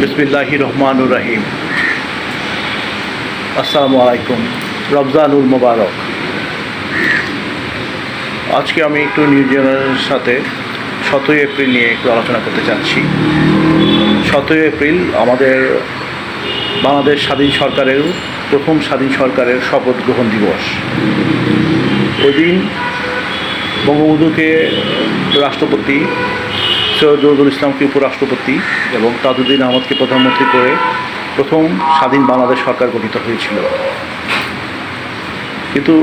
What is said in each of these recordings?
বিসমিল্লাহির রহমানুর রহিম। আসসালামু আলাইকুম। রমজানুল মোবারক। আজকে আমি একটু নিউজ চ্যানেলের সাথে 7ই এপ্রিল নিয়ে একটু আলোচনা করতে চাচ্ছি। 7ই এপ্রিল আমাদের বাংলাদেশ স্বাধীন সরকারের প্রথম স্বাধীন সরকারের শপথ গ্রহণ দিবস। ওই দিন বঙ্গবন্ধুকে রাষ্ট্রপতি, সৈয়দ নজরুল ইসলামকে উপরাষ্ট্রপতি এবং তাজউদ্দিন আহমদকে প্রধানমন্ত্রী করে প্রথম স্বাধীন বাংলাদেশ সরকার গঠিত হয়েছিল। কিন্তু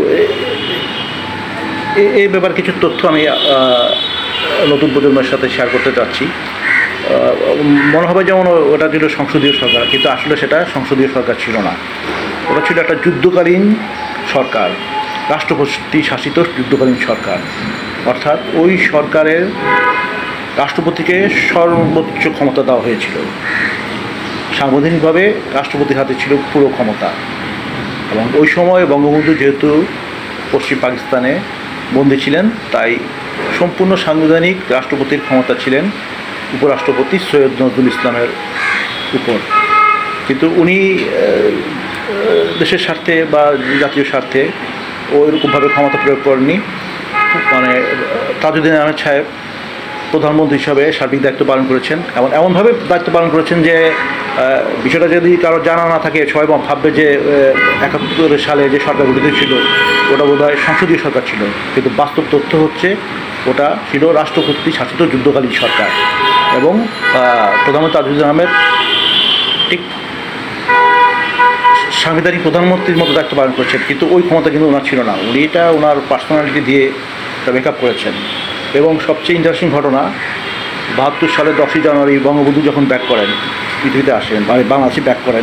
এই ব্যাপারে কিছু তথ্য আমি নতুন প্রজন্মের সাথে শেয়ার করতে চাচ্ছি। মনে হবে যেমন ওটা ছিল সংসদীয় সরকার, কিন্তু আসলে সেটা সংসদীয় সরকার ছিল না। ওটা ছিল একটা যুদ্ধকালীন সরকার, রাষ্ট্রপতি শাসিত যুদ্ধকালীন সরকার। অর্থাৎ ওই সরকারের রাষ্ট্রপতিকে সর্বোচ্চ ক্ষমতা দেওয়া হয়েছিল। সাংবিধানিকভাবে রাষ্ট্রপতির হাতে ছিল পুরো ক্ষমতা। এবং ওই সময় বঙ্গবন্ধু যেহেতু পশ্চিম পাকিস্তানে বন্দী ছিলেন, তাই সম্পূর্ণ সাংবিধানিক রাষ্ট্রপতির ক্ষমতা ছিলেন উপরাষ্ট্রপতি সৈয়দ নজরুল ইসলামের উপর। কিন্তু উনি দেশের স্বার্থে বা জাতীয় স্বার্থে ওইরকমভাবে ক্ষমতা প্রয়োগ করেননি। মানে তাজউদ্দিন আহমেদ সাহেব প্রধানমন্ত্রী হিসাবে সার্বিক দায়িত্ব পালন করেছেন, এমনভাবে দায়িত্ব পালন করেছেন যে বিষয়টা যদি কারো জানা না থাকে, সবাই ভাববে যে 71 সালে যে সরকার গঠিত ছিল ওটা বোধহয় সংসদীয় সরকার ছিল। কিন্তু বাস্তব তথ্য হচ্ছে ওটা ছিল রাষ্ট্রপতি শাসিত যুদ্ধকালীন সরকার। এবং প্রধানমন্ত্রী তাজউদ্দিন আহমেদ ঠিক সাংবিধানিক প্রধানমন্ত্রীর মতো দায়িত্ব পালন করেছেন, কিন্তু ওই ক্ষমতা কিন্তু ওনার ছিল না। উনি এটা ওনার পার্সোনালিটি দিয়ে মেকআপ করেছেন। এবং সবচেয়ে ইন্টারেস্টিং ঘটনা, 72 সালে 10ই জানুয়ারি বঙ্গবন্ধু যখন ব্যাক করেন, পৃথিবীতে আসেন, মানে বাংলাদেশে ব্যাক করেন,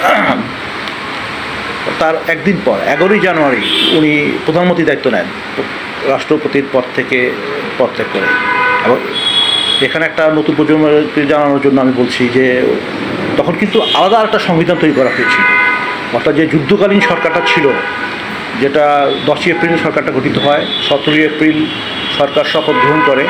তার একদিন পর 11ই জানুয়ারি উনি প্রধানমন্ত্রীর দায়িত্ব নেন, রাষ্ট্রপতির পদ থেকে পদত্যাগ করে। এবং এখানে একটা নতুন প্রজন্মকে জানানোর জন্য আমি বলছি যে তখন কিন্তু আলাদা একটা সংবিধান তৈরি করা হয়েছিল। অর্থাৎ যে যুদ্ধকালীন সরকারটা ছিল, যেটা 10ই এপ্রিল সরকারটা গঠিত হয়, 17ই এপ্রিল সরকার শপথ গ্রহণ করে,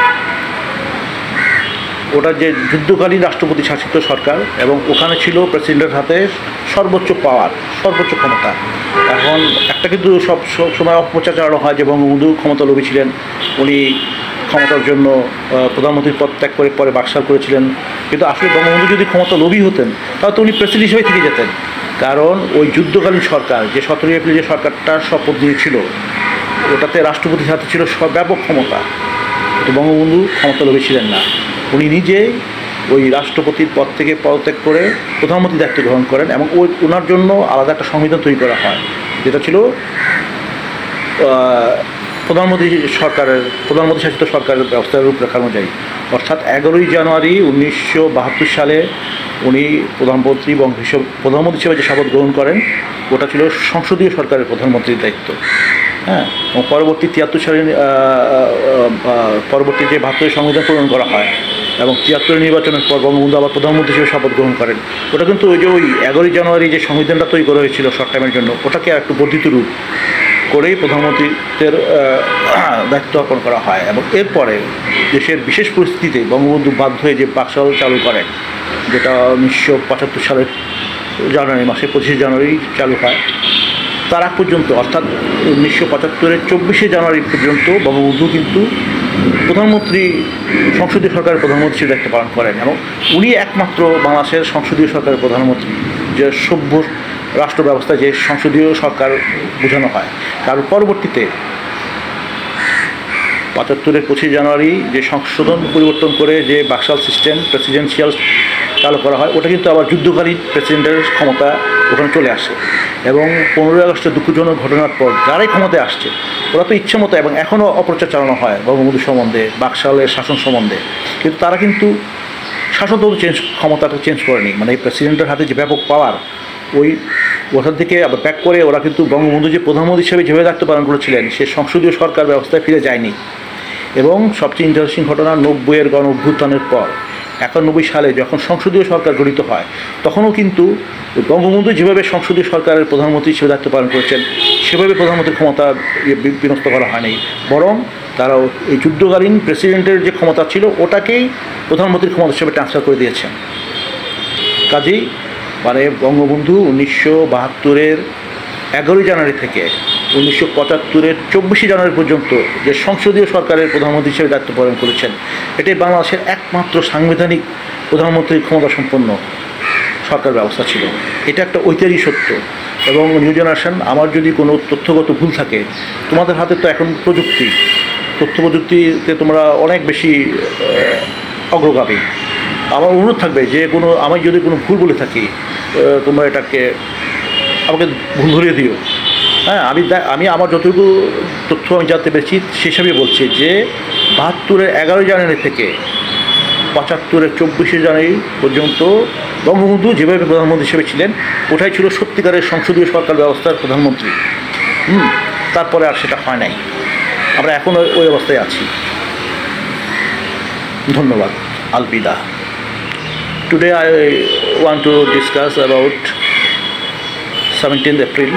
ওটা যে যুদ্ধকালীন রাষ্ট্রপতি শাসিত সরকার। এবং ওখানে ছিল প্রেসিডেন্টের হাতে সর্বোচ্চ পাওয়ার, সর্বোচ্চ ক্ষমতা। এখন একটা কিন্তু সব সময় অপপ্রচার চালানো হয় যে বঙ্গবন্ধু ক্ষমতা লোভী ছিলেন, উনি ক্ষমতার জন্য প্রধানমন্ত্রীর পদ ত্যাগ করে পরে বাকশাল করেছিলেন। কিন্তু আসলে বঙ্গবন্ধু যদি ক্ষমতা লোভী হতেন তাহলে তো উনি প্রেসিডেন্ট হিসেবে থেকে যেতেন। কারণ ওই যুদ্ধকালীন সরকার যে 17ই এপ্রিল যে সরকারটা শপথ নিয়েছিল, ওটাতে রাষ্ট্রপতির হাতে ছিল ব্যাপক ক্ষমতা। তো বঙ্গবন্ধু ক্ষমতা লোভী ছিলেন না। উনি নিজেই ওই রাষ্ট্রপতির পদ থেকে পদত্যাগ করে প্রধানমন্ত্রীর দায়িত্ব গ্রহণ করেন। এবং ওনার জন্য আলাদা একটা সংবিধান তৈরি করা হয়, যেটা ছিল প্রধানমন্ত্রী শাসিত সরকারের ব্যবস্থার রূপরেখা অনুযায়ী। অর্থাৎ 11ই জানুয়ারি 1972 সালে উনি প্রধানমন্ত্রী হিসেবে যে শপথ গ্রহণ করেন, ওটা ছিল সংসদীয় সরকারের প্রধানমন্ত্রীর দায়িত্ব। হ্যাঁ, এবং পরবর্তী 73 সালে পরবর্তী যে 72 সংবিধান প্রণয়ন করা হয় এবং 73 নির্বাচনের পর বঙ্গবন্ধু আবার প্রধানমন্ত্রী হিসেবে শপথ গ্রহণ করেন। ওটা কিন্তু ওই যে ওই 11ই জানুয়ারি যে সংবিধানটা তৈরি করা হয়েছিল শর্ট টাইমের জন্য, ওটাকে একটু বর্ধিত রূপ করেই প্রধানমন্ত্রীদের দায়িত্ব অর্পণ করা হয়। এবং এরপরে দেশের বিশেষ পরিস্থিতিতে বঙ্গবন্ধু বাধ্য হয়ে যে বাকশাল চালু করেন, যেটা 1975 সালের জানুয়ারি মাসে 25 জানুয়ারি চালু হয়, তার আগ পর্যন্ত অর্থাৎ 1975-এর 24শে জানুয়ারি পর্যন্ত বঙ্গবন্ধু কিন্তু সংসদীয় সরকারের প্রধানমন্ত্রী দায়িত্ব পালন করেন। এবং উনি একমাত্র বাংলাদেশের সংসদীয় সরকারের প্রধানমন্ত্রী, যে সভ্য রাষ্ট্র ব্যবস্থায় যে সংসদীয় সরকার বোঝানো হয়। কারণ পরবর্তীতে 75-এর 25 জানুয়ারি যে সংশোধন পরিবর্তন করে যে বাকশাল সিস্টেম প্রেসিডেন্সিয়াল চালু করা হয়, ওটা কিন্তু আবার যুদ্ধকালীন প্রেসিডেন্টের ক্ষমতা ওখানে চলে আসে। এবং 15ই আগস্টের দুঃখজনক ঘটনার পর যারাই ক্ষমতায় আসছে, ওরা তো ইচ্ছে মতো, এবং এখনও অপপ্রচার চালানো হয় বঙ্গবন্ধু সম্বন্ধে, বাকশালের শাসন সম্বন্ধে, কিন্তু তারা কিন্তু শাসনতন্ত্র ক্ষমতাটা চেঞ্জ করেনি। মানে এই প্রেসিডেন্টের হাতে যে ব্যাপক পাওয়ার, ওখান থেকে আবার ব্যাক করে ওরা কিন্তু বঙ্গবন্ধু যে প্রধানমন্ত্রী হিসেবে যেভাবে দায়িত্ব পালন করেছিলেন, সে সংসদীয় সরকার ব্যবস্থায় ফিরে যায়নি। এবং সবচেয়ে ইন্টারেস্টিং ঘটনা, 90-এর গণ অভ্যুত্থানের পর 91 সালে যখন সংসদীয় সরকার গঠিত হয়, তখনও কিন্তু বঙ্গবন্ধু যেভাবে সংসদীয় সরকারের প্রধানমন্ত্রী হিসেবে দায়িত্ব পালন করেছেন, সেভাবে প্রধানমন্ত্রীর ক্ষমতা বিনষ্ট করা হয়নি। বরং তারাও এই যুদ্ধকালীন প্রেসিডেন্টের যে ক্ষমতা ছিল, ওটাকেই প্রধানমন্ত্রীর ক্ষমতা হিসেবে ট্রান্সফার করে দিয়েছেন। কাজেই মানে বঙ্গবন্ধু 1972-এর 11 জানুয়ারি থেকে 1975-এর 24 জানুয়ারি পর্যন্ত যে সংসদীয় সরকারের প্রধানমন্ত্রী হিসেবে দায়িত্ব পালন করেছেন, এটাই বাংলাদেশের একমাত্র সাংবিধানিক প্রধানমন্ত্রীর ক্ষমতা সম্পন্ন সরকার ব্যবস্থা ছিল। এটা একটা ঐতিহাসিক সত্য। এবং নিউ জেনারেশন, আমার যদি কোনো তথ্যগত ভুল থাকে, তোমাদের হাতে তো এখন তথ্য প্রযুক্তিতে তোমরা অনেক বেশি অগ্রগামী। আমার অনুরোধ থাকবে যে আমি যদি কোনো ভুল বলে থাকি, তোমরা এটাকে আমাকে ভুল ধরিয়ে দিও। হ্যাঁ, আমি আমার যতটুকু তথ্য আমি জানতে পেরেছি সেই হিসাবে বলছি যে 72-এর 11 জানুয়ারি থেকে 75-এর 24 জানুয়ারি পর্যন্ত বঙ্গবন্ধু যেভাবে প্রধানমন্ত্রী হিসেবে ছিলেন, ওটাই ছিল সত্যিকারের সংসদীয় সরকার ব্যবস্থার প্রধানমন্ত্রী। তারপরে আর সেটা হয় নাই, আমরা এখন ওই অবস্থায় আছি। ধন্যবাদ। Alvida. Today I want to discuss about 17th April.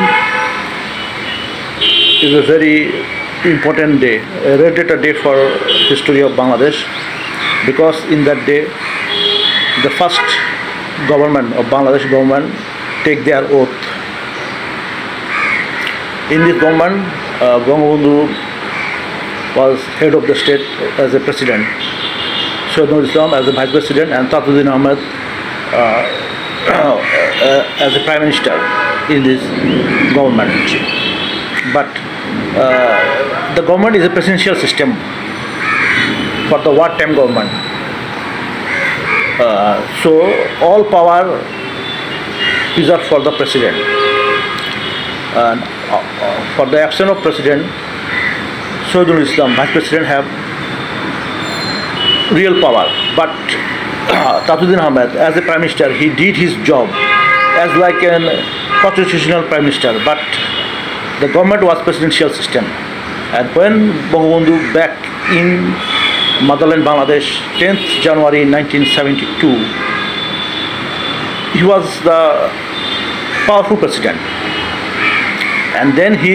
Is a very important day, a red letter day for history of Bangladesh, because in that day the first government of Bangladesh government take their oath. In this government, Bangabandhu was head of the state as a president, Shahidul Islam as the vice president, and Tajuddin Ahmed as a prime minister in this government. But the government is a presidential system for the wartime government. So all power is for the president. And for the absence of president, Shahidul Islam, vice president, have real power. But Tajuddin Ahmed, as a prime minister, he did his job as like a constitutional prime minister. But the government was presidential system. And when Bangabandhu back in motherland Bangladesh, 10th January 1972, he was the powerful president. And then he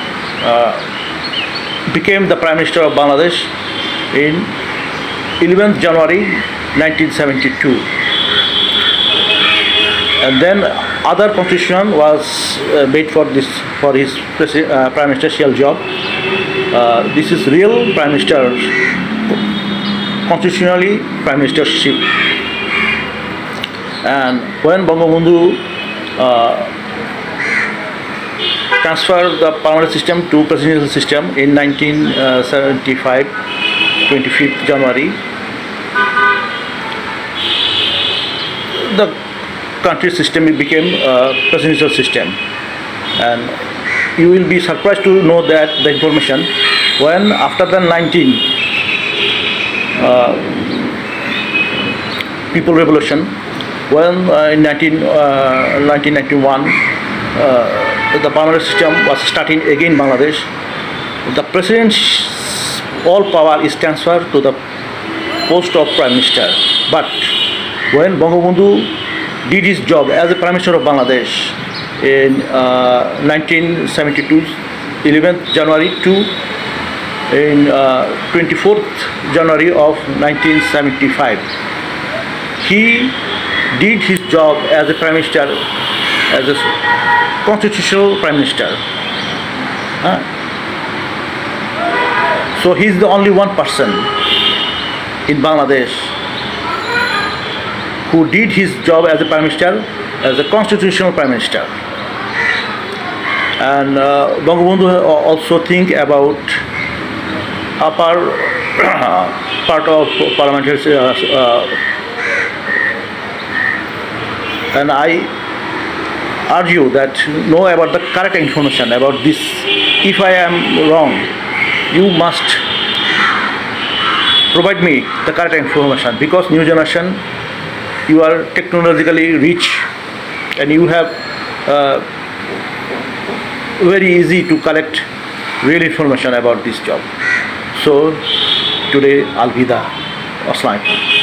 became the prime minister of Bangladesh in 11th January 1972. And then other constitution was made for his prime ministerial job. This is real prime minister, constitutionally prime ministership. And when Bangabandhu transferred the parliamentary system to presidential system in 1975, 25th January, the country system became a presidential system. And you will be surprised to know that the information, when after the people revolution, when in 1991 the parliamentary system was starting again in Bangladesh, the president's all power is transferred to the post of prime minister. But when Bangabandhu did his job as a prime minister of Bangladesh in 1972, 11th January to in 24th January of 1975, he did his job as a prime minister, as a constitutional prime minister. So he is the only one person in Bangladesh who did his job as a prime minister, as a constitutional prime minister. And Bangabandhu also think about upper part of parliamentary and I urge you that know about the correct information about this. If I am wrong, you must provide me the correct information, because new generation, you are technologically rich and you have very easy to collect real information about this job. So today, Alvida. Assalamu alaikum.